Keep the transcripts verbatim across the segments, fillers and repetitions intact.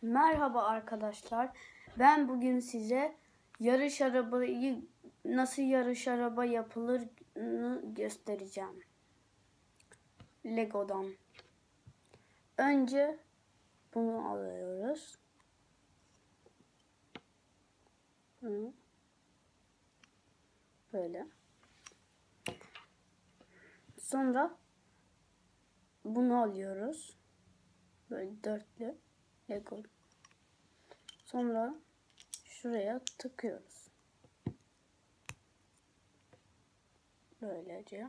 Merhaba arkadaşlar. Ben bugün size yarış arabayı nasıl yarış araba yapılırını göstereceğim. Lego'dan. Önce bunu alıyoruz. Hı. Böyle. Sonra bunu alıyoruz. Böyle dörtlü Lego. Sonra şuraya tıkıyoruz. Böylece.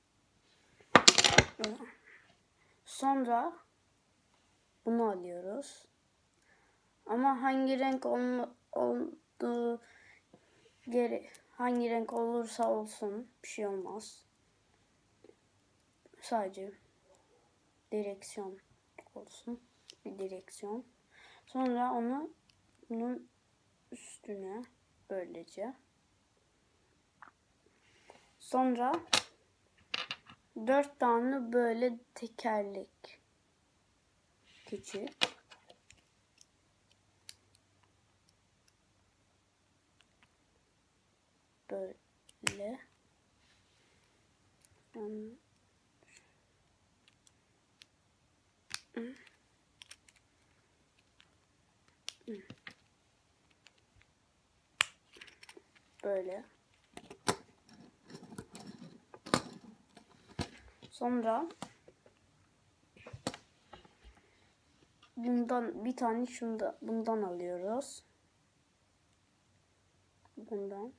Sonra bunu alıyoruz. Ama hangi renk olma, olduğu geri hangi renk olursa olsun bir şey olmaz. Sadece direksiyon olsun. Bir direksiyon. Sonra onu bunun üstüne böylece. Sonra dört tane böyle tekerlek. Küçük. Böyle. Hmm. Böyle. Sonra bundan bir tane şunda bundan alıyoruz. Bundan.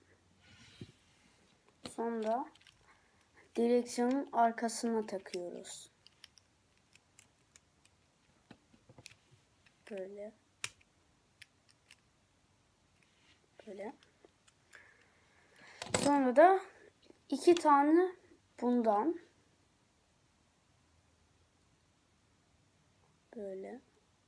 Sonra direksiyonun arkasına takıyoruz. Böyle. Böyle. Sonra da iki tane bundan. Böyle.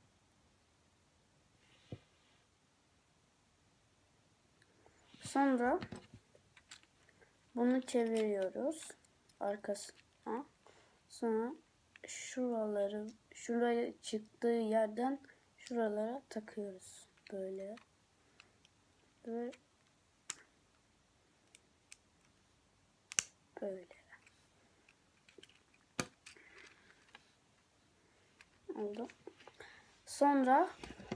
Sonra bunu çeviriyoruz arkasına. Sonra şuraları, şuraya çıktığı yerden şuralara takıyoruz. Böyle. Böyle. Böyle. Oldu. Sonra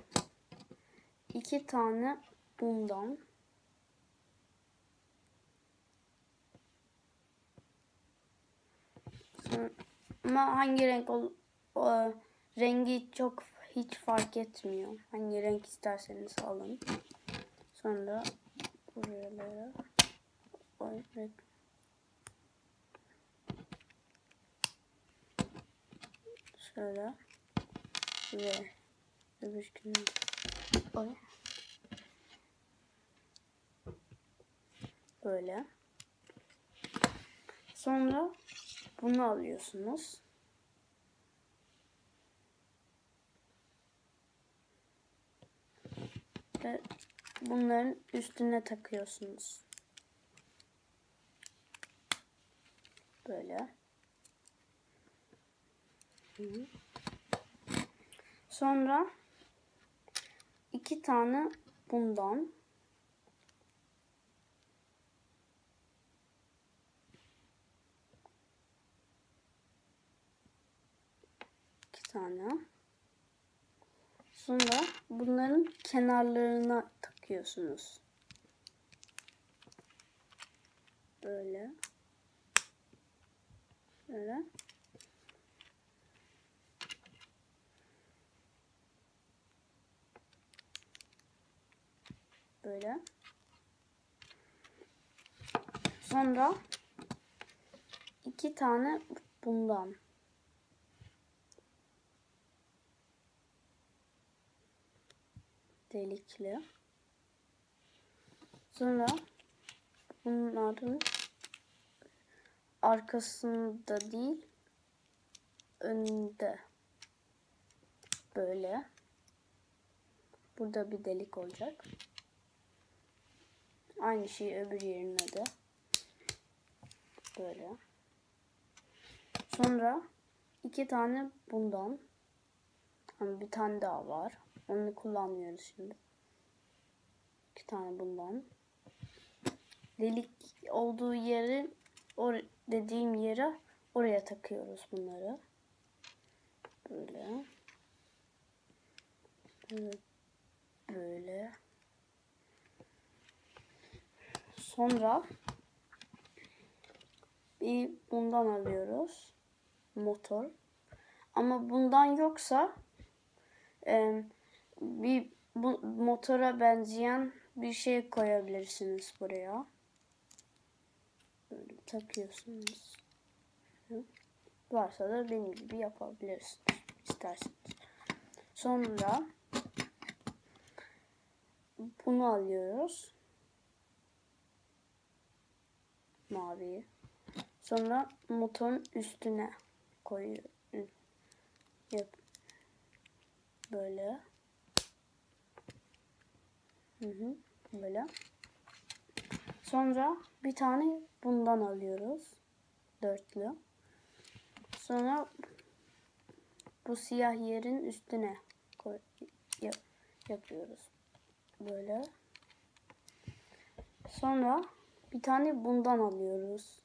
iki tane bundan. Ama hangi renk ol, o, rengi çok hiç fark etmiyor. Hangi renk isterseniz alın. Sonra buralara oy, şöyle ve öbür gün oy. Böyle. Sonra bunu alıyorsunuz. Ve bunların üstüne takıyorsunuz. Böyle. Sonra iki tane bundan. İki tane. Sonra bunların kenarlarına takıyorsunuz. Böyle. Böyle. Böyle. Sonra iki tane bundan. Delikli. Sonra bunların arkasında değil, önünde. Böyle. Burada bir delik olacak. Aynı şey öbür yerine de. Böyle. Sonra iki tane bundan. Hani bir tane daha var. Onu kullanmıyoruz şimdi. İki tane bundan. Delik olduğu yeri, or dediğim yere oraya takıyoruz bunları. Böyle. Evet. Böyle. Sonra bir bundan alıyoruz. Motor. Ama bundan yoksa e, bir bu, motora benzeyen bir şey koyabilirsiniz buraya. Böyle takıyorsunuz. Varsa da benim gibi yapabilirsiniz isterseniz. Sonra bunu alıyoruz. Maviyi. Sonra motorun üstüne koyuyoruz. Yap. Böyle. Hı hı. Böyle. Sonra bir tane bundan alıyoruz. Dörtlü. Sonra bu siyah yerin üstüne koy, yap, yapıyoruz. Böyle. Sonra bir tane bundan alıyoruz.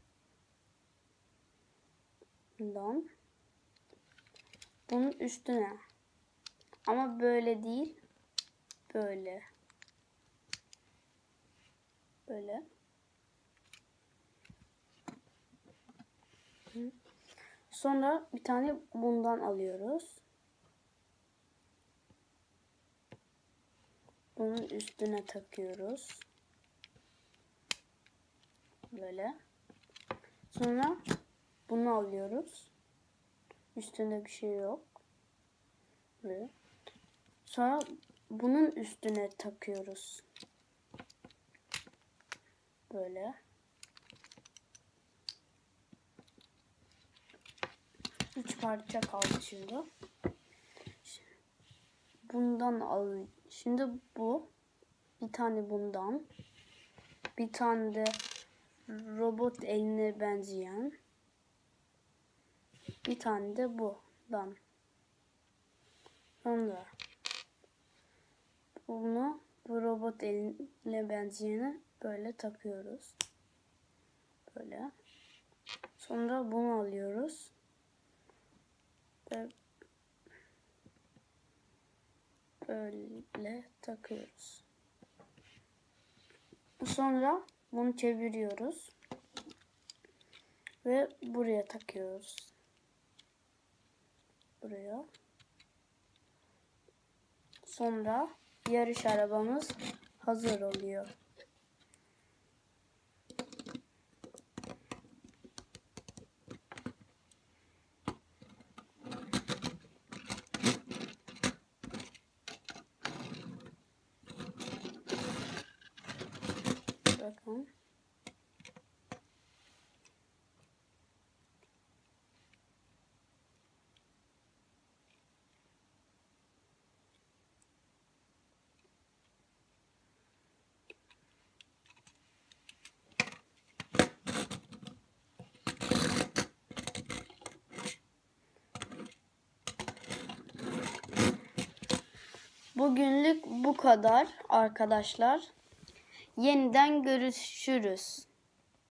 Bundan. Bunun üstüne. Ama böyle değil. Böyle. Böyle. Sonra bir tane bundan alıyoruz. Bunun üstüne takıyoruz. Böyle. Sonra bunu alıyoruz. Üstünde bir şey yok. Böyle. Sonra bunun üstüne takıyoruz. Böyle. Üç parça kaldı şimdi. Bundan al. Şimdi bu. Bir tane bundan. Bir tane de robot eline benzeyen. Bir tane de bundan. Sonra bunu bu robot eline benzeyene böyle takıyoruz. Böyle. Sonra bunu alıyoruz. Ve böyle takıyoruz. Sonra bunu çeviriyoruz. Ve buraya takıyoruz. Buraya. Sonra yarış arabamız hazır oluyor. Bakın. Bugünlük bu kadar arkadaşlar. Yeniden görüşürüz.